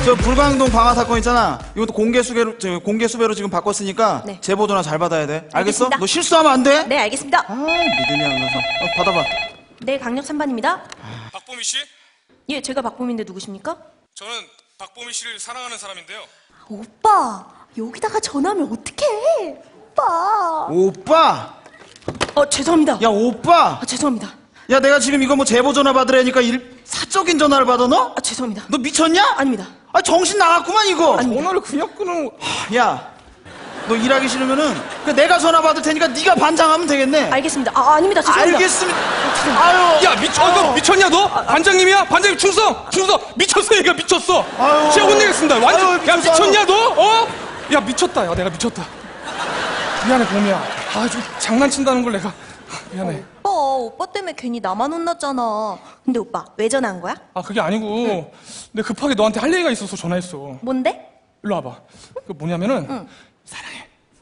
저 불광동 방화 사건 있잖아. 이것도 공개 수배로 지금 바꿨으니까 네. 제보 전화 잘 받아야 돼. 알겠어? 알겠습니다. 너 실수하면 안 돼? 네, 알겠습니다. 믿음이 안 가서. 받아봐. 네, 강력 3반입니다. 박보미 씨? 예, 제가 박범인데 누구십니까? 저는 박보미 씨를 사랑하는 사람인데요. 오빠, 여기다가 전화하면 어떡해? 오빠. 오빠! 죄송합니다. 야, 오빠! 죄송합니다. 야, 내가 지금 이거 뭐 제보 전화 받으라니까 사적인 전화를 받아, 너? 죄송합니다. 너 미쳤냐? 아닙니다. 정신 나갔구만, 이거! 전화를 그냥 끊어. 야, 너 일하기 싫으면은 내가 전화 받을 테니까 네가 반장하면 되겠네. 알겠습니다. 아닙니다. 죄송합니다. 알겠습니다. 야, 너 미쳤냐, 너? 반장님이야? 반장님 충성! 미쳤어, 얘가 미쳤어! 아유. 제가 혼내겠습니다. 완전, 아유, 야, 미쳤어. 미쳤냐, 너? 야, 미쳤다. 야, 내가 미쳤다. 미안해, 봄이야. 좀 장난친다는 걸 내가. 미안해. 오빠 때문에 괜히 나만 혼났잖아. 근데 오빠, 왜 전화한 거야? 그게 아니고, 내가 급하게 너한테 할 얘기가 있어서 전화했어. 뭔데? 일로 와봐. 그 뭐냐면은, 사랑해.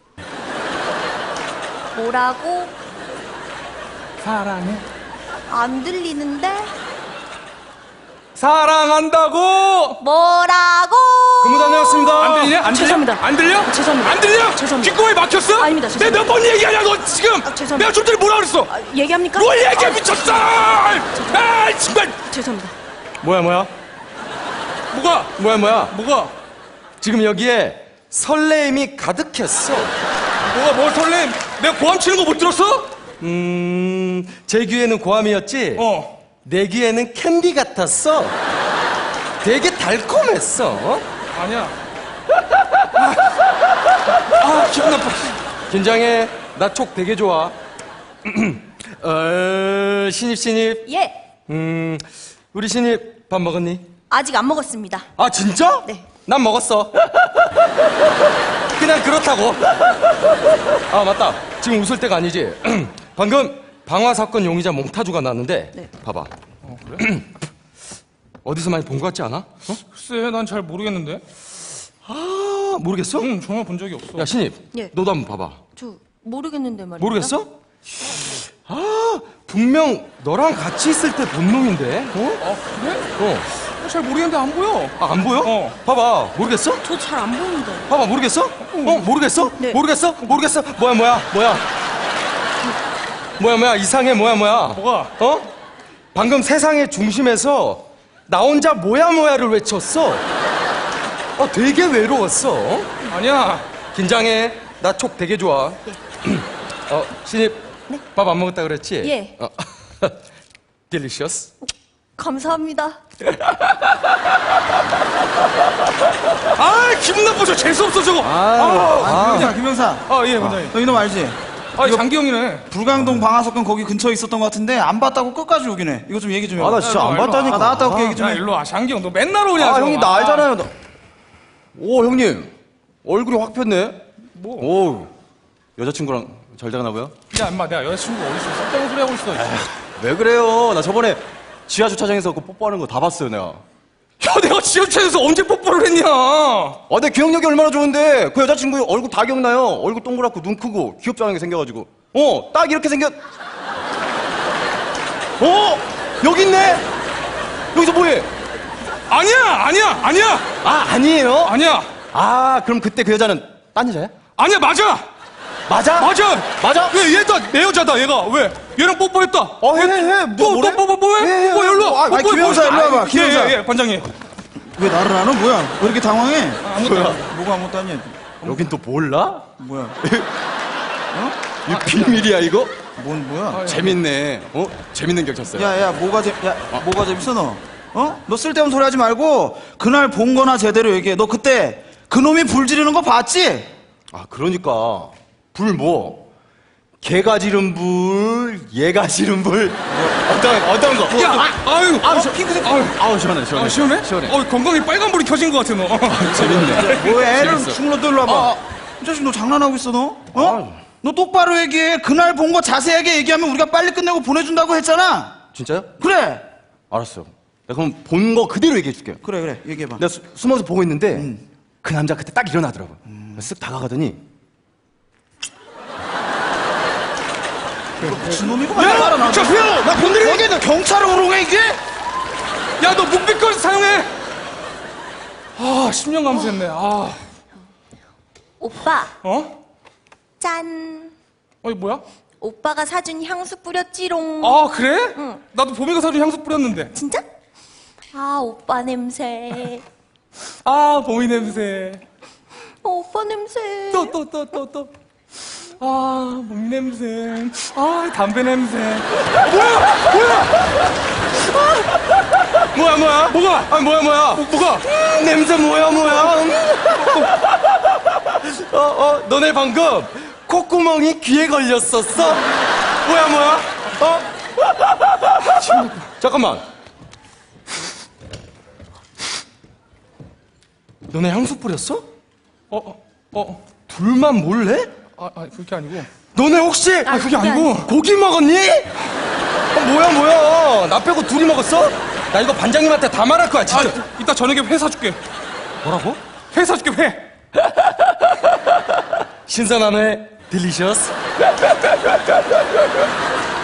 뭐라고? 사랑해. 안 들리는데? 사랑한다고! 뭐라고? 근무 다녀왔습니다. 안 들리냐? 안 들려? 죄송합니다. 안 들려? 죄송합니다. 안 들려? 죄송합니다. 귓구멍에 막혔어? 아닙니다. 내가 죄송합니다. 몇 번 얘기하냐, 너 지금! 죄송합니다. 내가 좀 전에 뭐라 그랬어? 얘기합니까? 뭘 얘기해, 미쳤어! 정말! 죄송합니다. 뭐야 뭐가? 지금 여기에 설레임이 가득했어. 뭘 설렘? 내가 고함 치는 거 못 들었어? 제 귀에는 고함이었지. 내 귀에는 캔디 같았어. 되게 달콤했어. 아니야. 기분 나빠. 긴장해. 나 촉 되게 좋아. 신입. 예, 우리 신입 밥 먹었니? 아직 안 먹었습니다. 아 진짜? 네. 난 먹었어. 그냥 그렇다고. 아 맞다. 지금 웃을 때가 아니지. 방금 방화 사건 용의자 몽타주가 나왔는데. 네. 봐봐. 그래? 어디서 많이 본 것 같지 않아? 글쎄, 난 잘 모르겠는데. 모르겠어? 응, 전화 본 적이 없어. 야 신입. 예. 너도 한번 봐봐. 저 모르겠는데 말이야. 모르겠어? 분명 너랑 같이 있을 때 본 놈인데. 그래? 잘 모르겠는데 안 보여. 안 보여? 봐봐. 모르겠어? 저 잘 안 보는데. 봐봐. 모르겠어? 모르겠어? 네. 모르겠어? 뭐야? 이상해. 뭐야? 뭐가? 방금 세상의 중심에서 나 혼자 뭐야를 외쳤어. 되게 외로웠어. 아니야. 긴장해. 나 촉 되게 좋아. 신입. 네. 밥 안 먹었다 그랬지? 예. 딜리셔스. 감사합니다. 기분 나빠. 재수없어, 저거. 김영사. 예, 반장님. 너 이놈 알지? 장기영이네. 불광동 방화 사건 거기 근처에 있었던 것 같은데 안 봤다고 끝까지 오긴 해. 이거 좀 얘기 좀 해봐. 나 진짜 안 일로 와. 봤다니까. 나왔다 올게 얘기 좀 야, 해. 일로 와. 장기영, 너 맨날 오냐, 저거. 형님 나 알잖아요. 오 형님 얼굴이 확 폈네. 오 여자친구랑 잘 되나 봐요? 야, 임마, 내가 여자친구가 어딨어. 쓸데없는 소리 하고 있어. 왜 그래요? 나 저번에 지하 주차장에서 그 뽀뽀하는 거 다 봤어요 내가. 야, 내가 지하철에서 언제 뽀뽀를 했냐? 내 기억력이 얼마나 좋은데 그 여자친구 얼굴 다 기억나요. 얼굴 동그랗고 눈 크고 귀엽잖게 생겨가지고 딱 이렇게 생겼. 여기 있네. 여기서 뭐해? 아니야. 아니에요? 아니야. 그럼 그때 그 여자는 딴 여자야? 아니야, 맞아. 맞아? 왜, 얘다, 내 여자다, 얘가. 왜? 얘랑 뽀뽀했다. 해. 뭐래? 뽀뽀해? 일로 와. 김영사, 일로 와봐. 김영사. 예, 반장님. 왜 나를 안 와? 뭐야? 왜 이렇게 당황해? 아무것도 뭐가 아무것도 아니야. 여긴 또 몰라? 뭐야? 이 비밀이야 이거? 뭐야? 재밌네. 재밌는 격 쳤어요. 야, 뭐가 재밌어, 너? 너 쓸데없는 소리 하지 말고, 그날 본 거나 제대로 얘기해. 너 그때, 그놈이 불 지르는 거 봤지? 그러니까. 불 뭐? 개가 지른 불, 얘가 지른 불. 어떤 거? 핑크색. 시원해. 시원해? 건강에 빨간불이 켜진 것 같아, 너. 재밌네. 뭐해? 애를 죽물로 또 일로 와봐. 이 자식 너 장난하고 있어, 너? 너 똑바로 얘기해. 그날 본 거 자세하게 얘기하면 우리가 빨리 끝내고 보내준다고 했잖아. 진짜요? 그래. 알았어. 내가 그럼 본 거 그대로 얘기해 줄게요. 그래. 얘기해봐. 내가 숨어서 보고 있는데 그 남자 그때 딱 일어나더라고. 쓱 다가가더니 미친놈이구만. 야, 나 건드리면 이게 너 경찰을 오르게 이게? 야, 너 묵비권 사용해. 아, 10년 감수했네. 아, 오빠, 어? 짠. 어, 이거 뭐야? 오빠가 사준 향수 뿌렸지롱. 아, 그래? 응. 나도 봄이가 사준 향수 뿌렸는데. 진짜? 아, 오빠 냄새. 아, 봄이 냄새. 오빠 냄새. 또. 아, 봄 냄새. 아, 담배 냄새. 뭐야? 뭐가? 아, 뭐야? 뭐가? 냄새 뭐야? 너네 방금 콧구멍이 귀에 걸렸었어? 뭐야? 잠깐만. 너네 향수 뿌렸어? 둘만 몰래? 그게 아니고. 너네 혹시 그게 아니고. 고기 먹었니? 뭐야? 나 빼고 둘이 먹었어? 나 이거 반장님한테 다 말할 거야, 진짜. 이따 저녁에 회 사줄게. 뭐라고? 회 사줄게, 회. 신선한 회, 딜리셔스.